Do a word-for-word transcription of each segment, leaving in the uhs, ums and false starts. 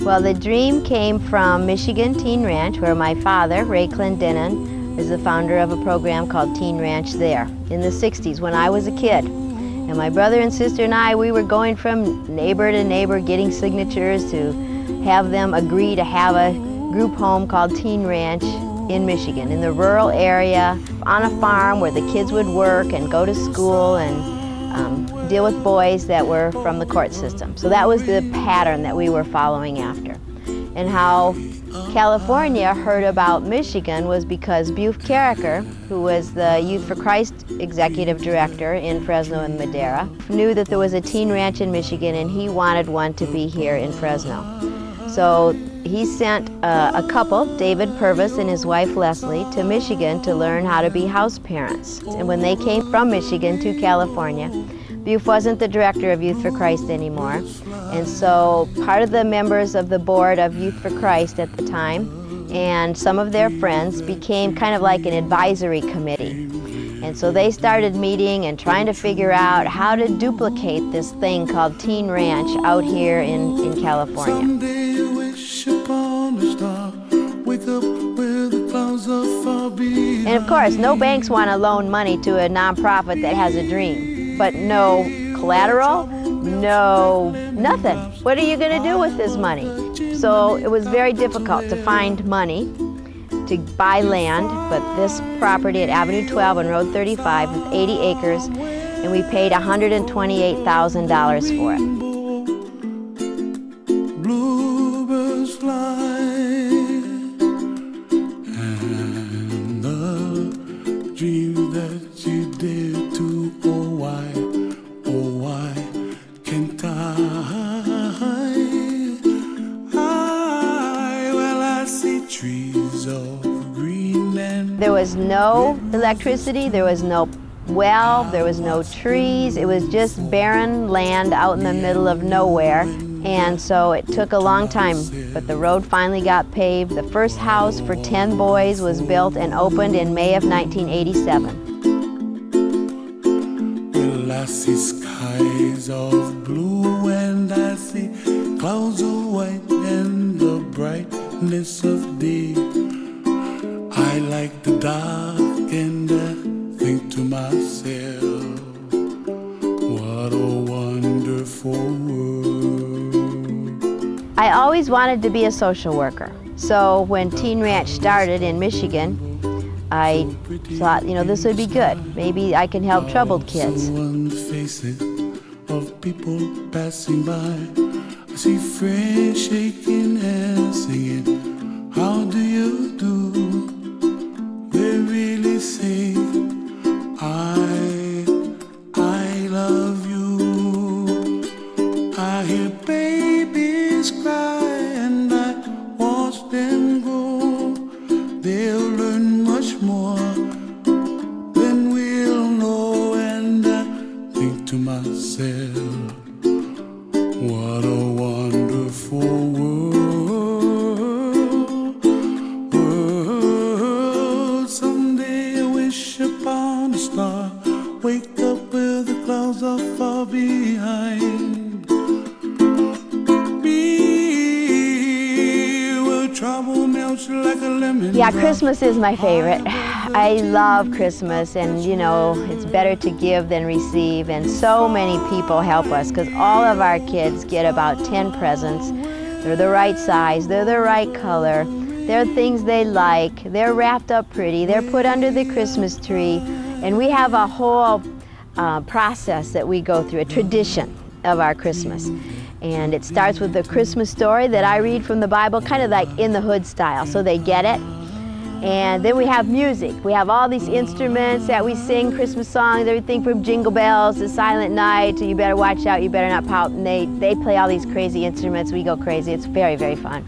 Well, the dream came from Michigan Teen Ranch, where my father, Ray Clendenin, is the founder of a program called Teen Ranch there in the sixties when I was a kid. And my brother and sister and I, we were going from neighbor to neighbor getting signatures to have them agree to have a group home called Teen Ranch in Michigan, in the rural area, on a farm where the kids would work and go to school and um, deal with boys that were from the court system. So that was the pattern that we were following after. And how California heard about Michigan was because Buf Carriker, who was the Youth for Christ executive director in Fresno and Madera, knew that there was a teen ranch in Michigan and he wanted one to be here in Fresno. So he sent uh, a couple, David Purvis and his wife Leslie, to Michigan to learn how to be house parents. And when they came from Michigan to California, Buf wasn't the director of Youth for Christ anymore. And so part of the members of the board of Youth for Christ at the time and some of their friends became kind of like an advisory committee. And so they started meeting and trying to figure out how to duplicate this thing called Teen Ranch out here in, in California. And of course, no banks want to loan money to a nonprofit that has a dream, but no collateral, no nothing. What are you going to do with this money? So it was very difficult to find money to buy land, but this property at Avenue twelve and Road thirty-five with eighty acres, and we paid one hundred twenty-eight thousand dollars for it. Bluebirds fly, and the dream that you did to, oh why, oh why can't I? I, well, I see trees of green and there was no electricity, there was no well, there was no trees, it was just barren land out in the middle of nowhere. And so it took a long time, but the road finally got paved. The first house for ten boys was built and opened in May of nineteen eighty-seven. Well, I see skies of blue and I see clouds of white and the brightness of day. I like the dark and I think to myself, what a wonderful world. I always wanted to be a social worker. So when Teen Ranch started in Michigan, I thought, you know, this would be good. Maybe I can help troubled kids. On the faces of people passing by, I see friends shaking hands singing, how do you do? They really say, I, I love you. I hear babies cry and I watch them grow. They'll learn much more than we'll know. And I think to myself, what a wonderful world, world. Someday I wish upon a star, wake up where the clouds are far behind me, where trouble melts like a lemon. Yeah, Christmas is my favorite. I love Christmas, and you know, it's better to give than receive, and so many people help us because all of our kids get about ten presents. They're the right size, they're the right color, they're things they like, they're wrapped up pretty, they're put under the Christmas tree, and we have a whole uh, process that we go through, a tradition of our Christmas. And it starts with the Christmas story that I read from the Bible, kind of like in the hood style, so they get it. And then we have music. We have all these instruments that we sing, Christmas songs, everything from Jingle Bells to Silent Night to You Better Watch Out, You Better Not Pout. And they, they play all these crazy instruments. We go crazy. It's very, very fun.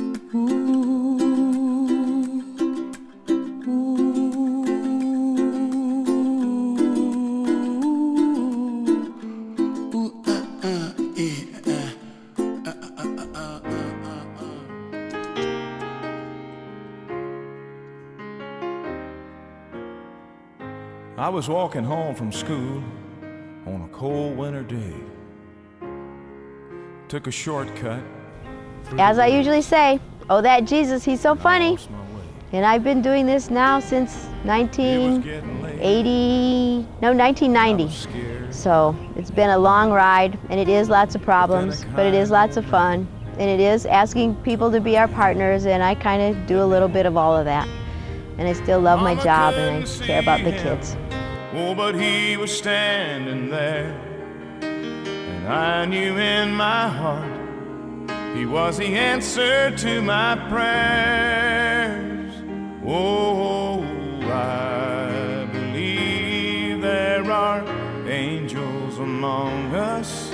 I was walking home from school on a cold winter day. Took a shortcut as I usually say, oh, that Jesus, he's so funny. And I've been doing this now since nineteen eighty, no, nineteen ninety. So it's been a long ride, and it is lots of problems, but it is lots of fun. And it is asking people to be our partners, and I kind of do a little bit of all of that. And I still love my job, and I care about the kids. Oh, but he was standing there, and I knew in my heart he was the answer to my prayers. Oh, I believe there are angels among us,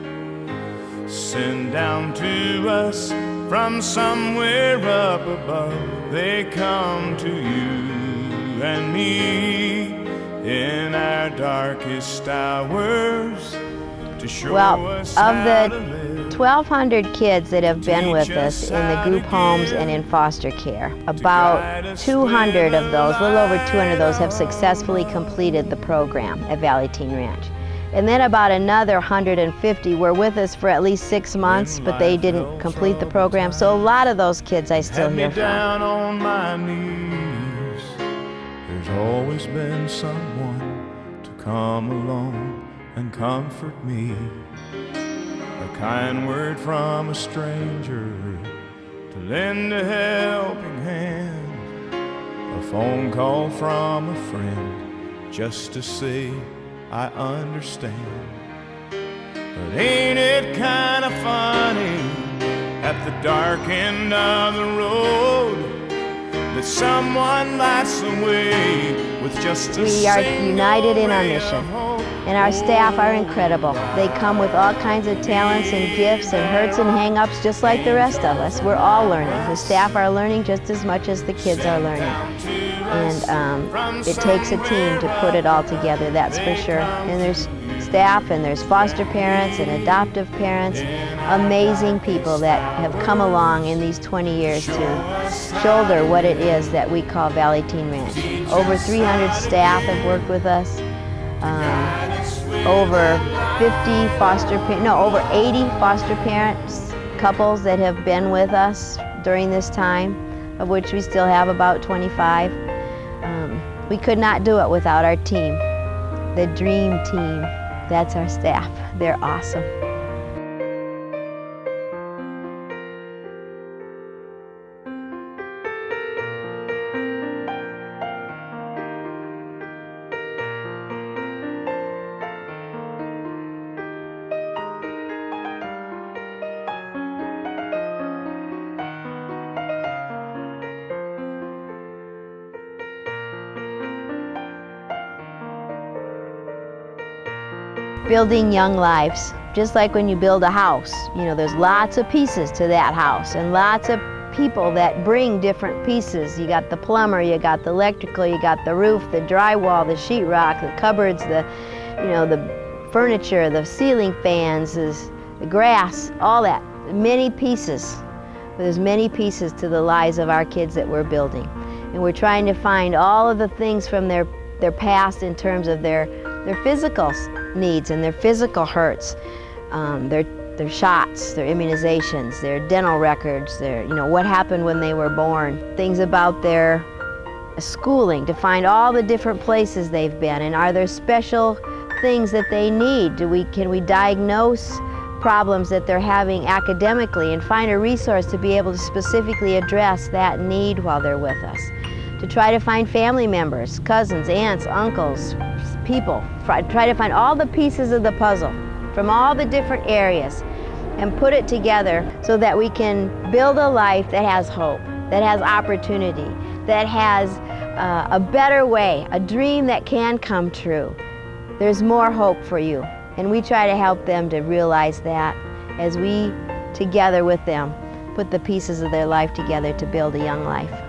sent down to us from somewhere up above. They come to you and me in our darkest hours to show well, us of how to the live. twelve hundred kids that have been with us in the group homes and in foster care, about two hundred of those, a little over two hundred of those, have successfully completed the program at Valley Teen Ranch. And then about another one hundred fifty were with us for at least six months, but they didn't complete the program. So a lot of those kids I still hear from. Down on my knees, there's always been someone to come along and comfort me. A kind word from a stranger to lend a helping hand, a phone call from a friend just to say I understand. But ain't it kind of funny at the dark end of the road that someone lights the way with just a We are single united in our ray mission, of hope. and our staff are incredible. They come with all kinds of talents and gifts and hurts and hang-ups just like the rest of us. We're all learning. The staff are learning just as much as the kids are learning. And um, it takes a team to put it all together, that's for sure. And there's staff, and there's foster parents and adoptive parents, amazing people that have come along in these twenty years to shoulder what it is that we call Valley Teen Ranch. Over three hundred staff have worked with us. Um, over fifty foster, no, over eighty foster parents, couples that have been with us during this time, of which we still have about twenty-five. Um, we could not do it without our team, the dream team. That's our staff. They're awesome. Building young lives, just like when you build a house. You know, there's lots of pieces to that house and lots of people that bring different pieces. You got the plumber, you got the electrical, you got the roof, the drywall, the sheetrock, the cupboards, the, you know, the furniture, the ceiling fans, the grass, all that. Many pieces. There's many pieces to the lives of our kids that we're building. And we're trying to find all of the things from their, their past in terms of their, their physical needs and their physical hurts, um, their, their shots, their immunizations, their dental records, their, you know, what happened when they were born, things about their schooling, to find all the different places they've been, and are there special things that they need? Do we, can we diagnose problems that they're having academically and find a resource to be able to specifically address that need while they're with us? To try to find family members, cousins, aunts, uncles, people, try to find all the pieces of the puzzle from all the different areas and put it together so that we can build a life that has hope, that has opportunity, that has uh, a better way, a dream that can come true. There's more hope for you, and we try to help them to realize that as we, together with them, put the pieces of their life together to build a young life.